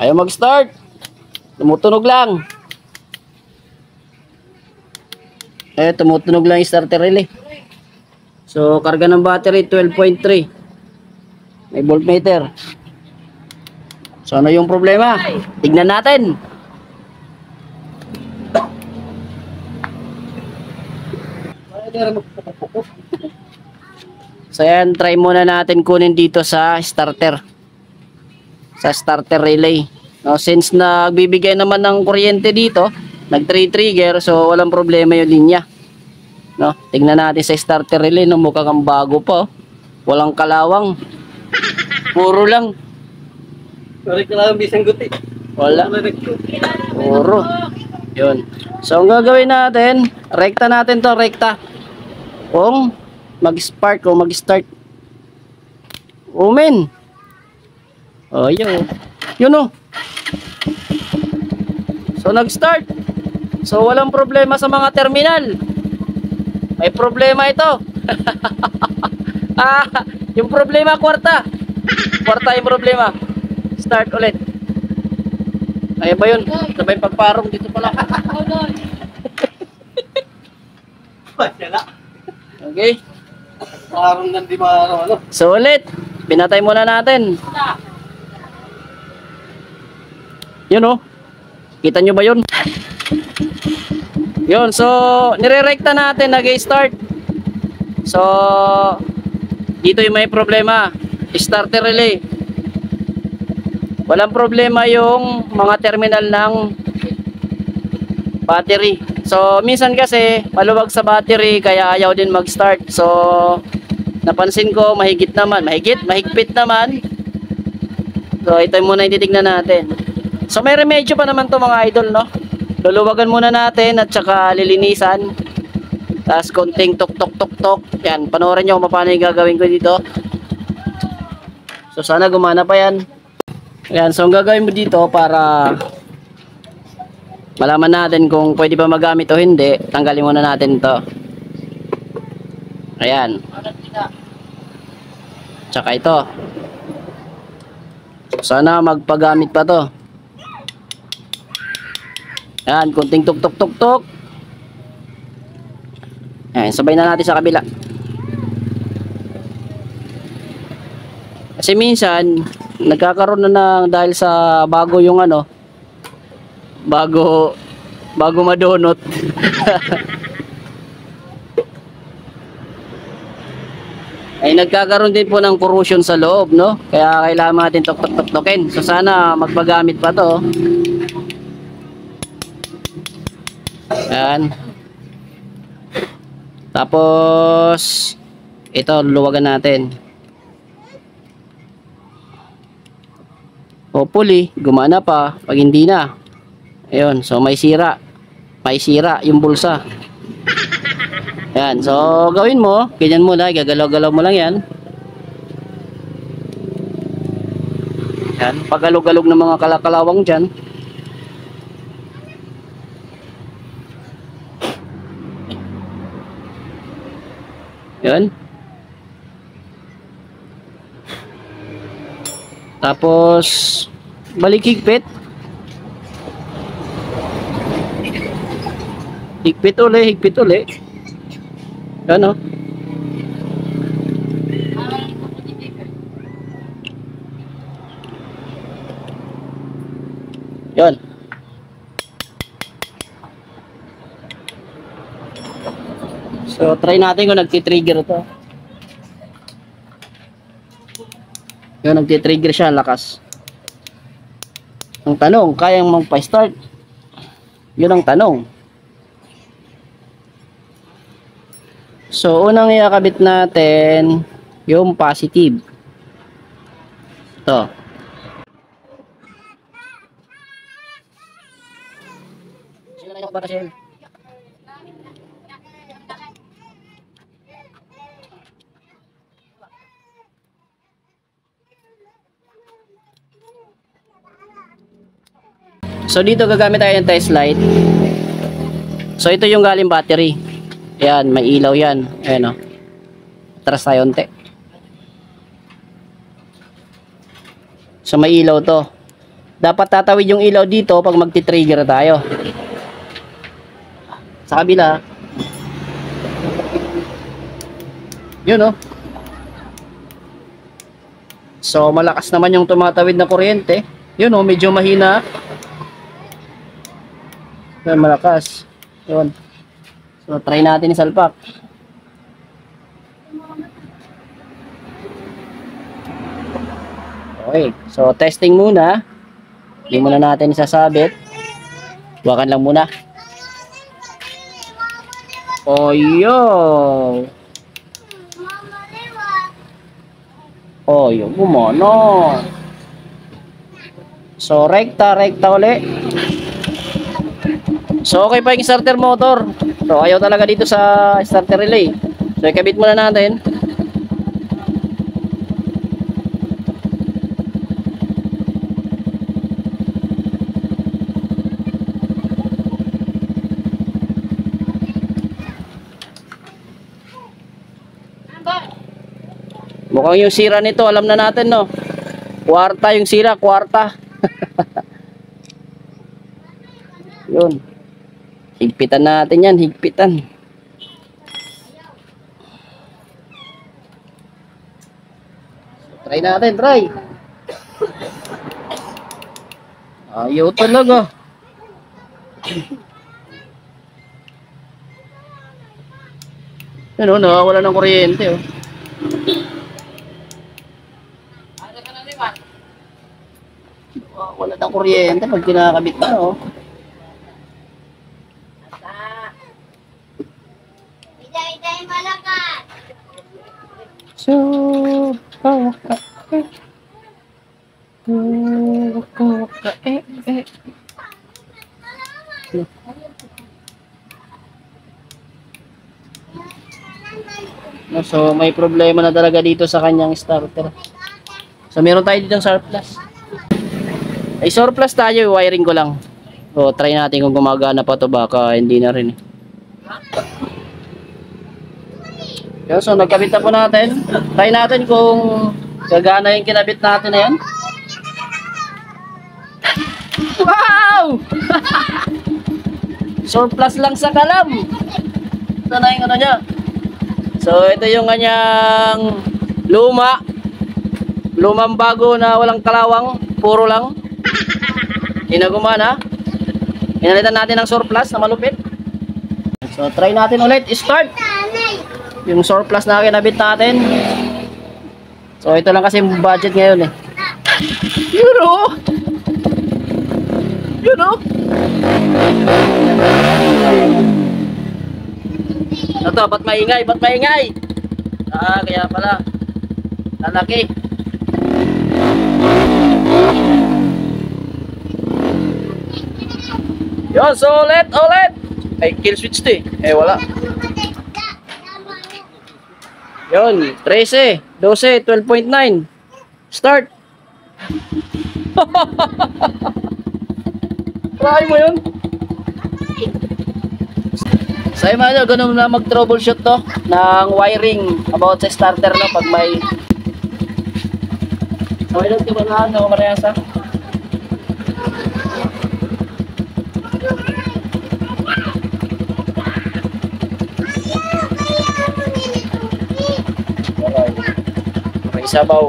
Ayaw mag-start. Tumutunog lang. Tumutunog lang yung starter relay. So, karga ng battery 12.3. May voltmeter. So, ano yung problema? Tignan natin. So, yan. Try muna natin kunin dito sa starter. Sa starter relay. No, since nagbibigay naman ng kuryente dito, nag-trigger, so walang problema yung linya. No, tingnan natin sa starter relay, no, mukhang ang bago pa. Oh. Walang kalawang. Puro lang. Sorry ka lang, bisang guti. Wala. Puro. Yun. So, ang gagawin natin, rekta natin to, rekta. Kung mag-spark o mag-start. Umin. Oh, yun. Yun oh. So, nag-start. So, walang problema sa mga terminal. May problema ito. Yung problema, kwarta. Kwarta yung problema. Start ulit. Ayan ba yun? Sabay pagparong dito pala. Okay. Parang nandi ano. So, ulit. Pinatay muna natin. Yun oh. Kita nyo ba yun? Yun. So, nire-rekta natin. Nag-start. So, dito yung may problema. Starter relay. Walang problema yung mga terminal ng battery. So, minsan kasi maluwag sa battery kaya ayaw din mag-start. So, napansin ko mahigpit naman. So, ito muna yung titignan natin. So, may remedyo pa naman to mga idol, no? Luluwagan muna natin at saka lilinisan. Tapos konting tok. Yan, panoorin nyo kung paano yung gagawin ko dito. So, sana gumana pa yan. Ayan, so ang gagawin mo dito para malaman natin kung pwede pa magamit o hindi, tanggalin muna natin to. Ayan. Tsaka ito. Sana magpagamit pa to. Ayan, kunting tuk. Ayan, sabay na natin sa kabila. Kasi minsan nagkakaroon na dahil sa bago yung ano, bago madonot. Ay nagkakaroon din po ng corrosion sa loob, no? Kaya kailangan natin tuk-tukin. So sana magpagamit pa to. Ayan. Tapos ito luluwagan natin. Hopefully, gumana pa. Pag hindi na, ayun, so may sira yung bulsa. Yan, so gawin mo, ganyan mo lang, gagalaw-galaw mo lang yan. Yan, pagalog-galog ng mga kalakalawang dyan. Yan. Tapos balik higpit. Higpit uli. Ano? Yan. So try natin kung nagti-trigger ito. Yun, nagtitrigger siya, lakas. Ang tanong, kayang magpa-start? Yun ang tanong. So, unang iakabit natin yung positive. Ito. Sino na yung battery? So dito gagamit tayo ng test light. So ito yung galing battery. Ayan, may ilaw yan. Ayan o. Atras tayo unti. So may ilaw to. dapat tatawid yung ilaw dito pag magti-trigger tayo. Sa kabila. Yun oh. So malakas naman yung tumatawid na kuryente. Yun oh, medyo mahina. Yan, malakas. Yun. So try natin isalpak. Okay, so testing muna. Hindi muna natin isasabit. Huwakan lang muna. Oh, yo. Oh, yung gumana. So, rekta uli. So, okay pa yung starter motor. So, ayaw talaga dito sa starter relay. So, ikabit muna natin. Mukhang yung sira nito, alam na natin, no? Kwarta yung sira, kwarta. Yun. Higpitan natin yan, higpitan. Try natin, try. Ayaw talaga. Ano, wala ng kuryente, oh. Wala ng kuryente pag kinakabit na, oh. So, so may problema na talaga dito sa kanyang starter. So meron tayo dito ng surplus. Ay surplus tayo, wiring ko lang. So try natin kung gumagana pa to, baka hindi na rin. So nagkabit na po natin. Try natin kung gagana yung kinabit natin na yan. Wow! Surplus lang sa kalam. Ito na yung ano niya. So ito yung kanyang lumang bago na walang kalawang, puro lang. Hindi na gumana. Inalitan natin ng surplus na malupit. So try natin ulit, start yung surplus na kinabit natin. So ito lang kasi yung budget ngayon, eh. Yun o, yun o. Ito, ba't maingay? Ba't maingay? Kaya pala lalaki. Yun, so ulit. Ay, kill switch to, eh. Wala. Yun, 13, 12, 12.9. Start. Try mo yun. So yung mga ganun na mag-troubleshoot to ng wiring about sa starter, no, pag may so ito ba na ano, marayasa. May sabaw.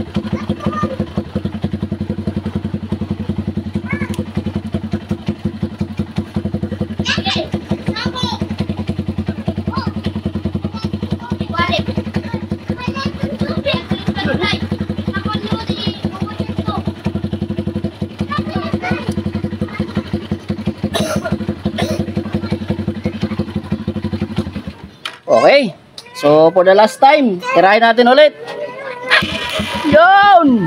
Okay. So for the last time, tirahin natin ulit. Yun!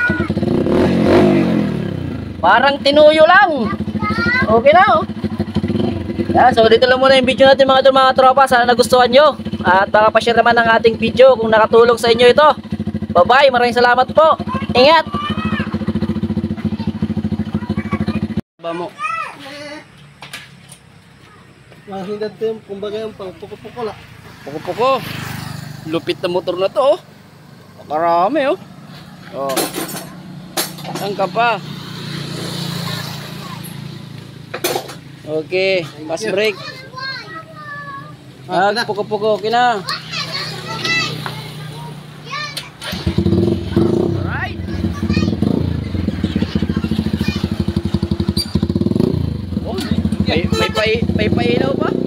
Parang tinuyo lang. Okay na, oh. Yeah, so dito lang muna yung video natin mga tropa. Sana nagustuhan nyo. At baka pa-share naman ang ating video kung nakatulong sa inyo ito. Bye-bye. Maraming salamat po. Ingat! Ba mo? Mahindad ito yung kumbaga yung pagpupuko la. Puko-puko. Lupit na motor na to, oh. Marami, oh. Oh. Saan ka pa? Okay, fast break. Ah, Puko-puko, okay na. Alright. Oh, may pailaw pa?